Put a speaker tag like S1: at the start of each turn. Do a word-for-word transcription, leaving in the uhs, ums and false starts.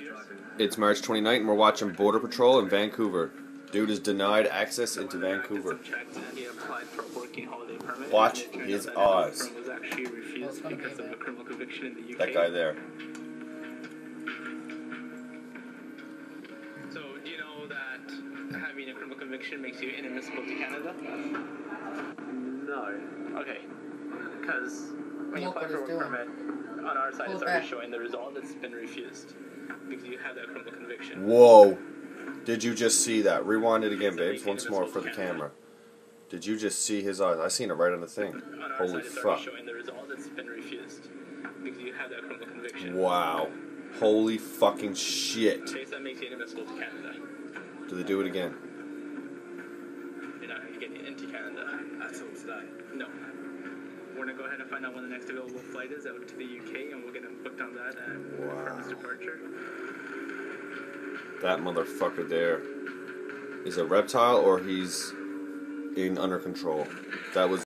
S1: It's March twenty-ninth and we're watching Border Patrol in Vancouver. Dude is denied access into Vancouver. Watch his eyes. That guy there.
S2: So, do you know that having a criminal conviction makes you inadmissible to Canada? No. Okay. Because when you apply for a work permit, on our side it's already showing the result that's been refused. Because you have that criminal conviction.
S1: Whoa. Did you just see that? Rewind it again, babes, once more for the camera. Did you just see his eyes? I seen it right on the thing. Holy fuck.
S2: Showing the result that's been refused. Because you have that criminal conviction.
S1: Wow. Holy fucking shit.
S2: Okay, so that makes you inadmissible to Canada.
S1: Do they do it again?
S2: You're not going to get into Canada. That's all today. No. We're going to go ahead and find out when the next available flight is out to the U K, and we'll get him booked on that and
S1: wow.
S2: confirm his departure.
S1: That motherfucker there is a reptile or he's in under control. That was